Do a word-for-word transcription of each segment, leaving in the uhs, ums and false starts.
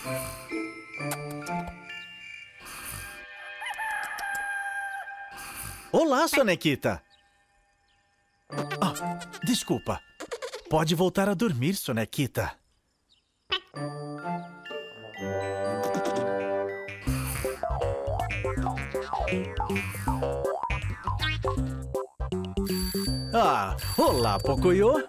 Olá, Sonequita. Ah, desculpa. Pode voltar a dormir, Sonequita. Ah, olá, Pocoyo. Oiê!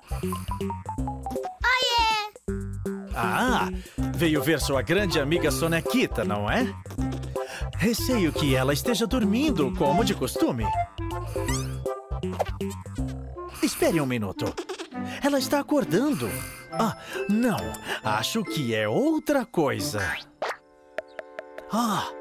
Ah, veio ver sua grande amiga Sonequita, não é? Receio que ela esteja dormindo, como de costume. Espere um minuto. Ela está acordando. Ah, não. Acho que é outra coisa. Ah!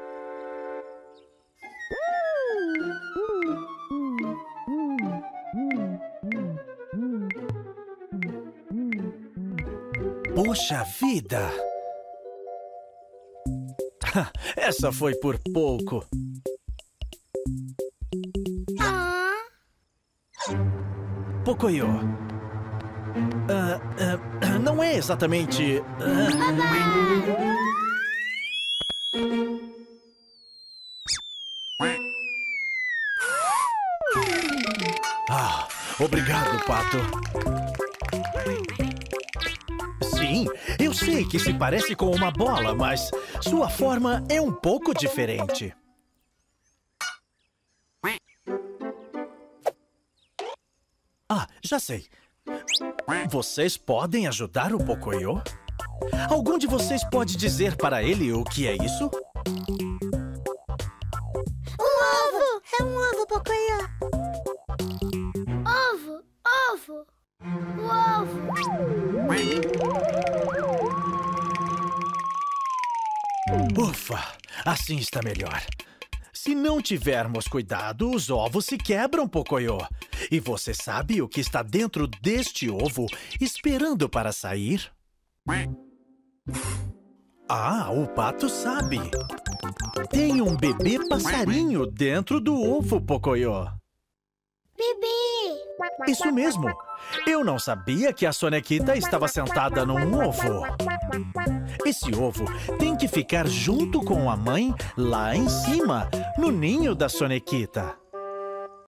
Puxa vida! Essa foi por pouco. Ah, Pocoyo. Ah, ah, não é exatamente... ah, Ah, obrigado, Pato. Sim, eu sei que se parece com uma bola, mas sua forma é um pouco diferente. Ah, já sei. Vocês podem ajudar o Pocoyo? Algum de vocês pode dizer para ele o que é isso? um ovo! É um ovo, Pocoyo. Ovo, ovo. O ovo. Ufa, assim está melhor. Se não tivermos cuidado, os ovos se quebram, Pocoyo. E você sabe o que está dentro deste ovo esperando para sair? Ah, o pato sabe. Tem um bebê passarinho dentro do ovo, Pocoyo. Bebê! Isso mesmo. Eu não sabia que a Sonequita estava sentada num ovo. Esse ovo tem que ficar junto com a mãe lá em cima, no ninho da Sonequita.